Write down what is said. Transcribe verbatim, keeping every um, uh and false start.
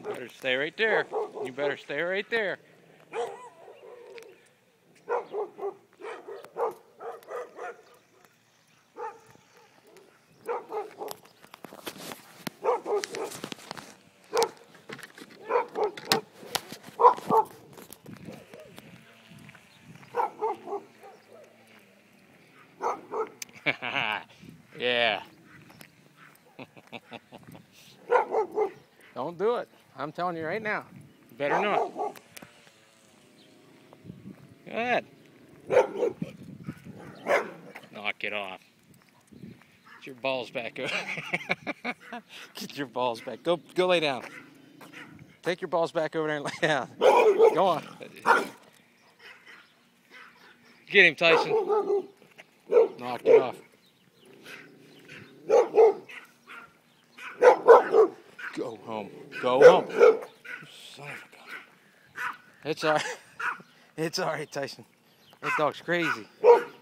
Better stay right there. You better stay right there. Yeah. Don't do it. I'm telling you right now. You better not. Go ahead. Knock it off. Get your balls back. Get your balls back. Go go lay down. Take your balls back over there and lay down. Go on. Get him, Tyson. Knock it off. Go home. Go home. Son of a gun. It's all right. It's all right, Tyson. That dog's crazy.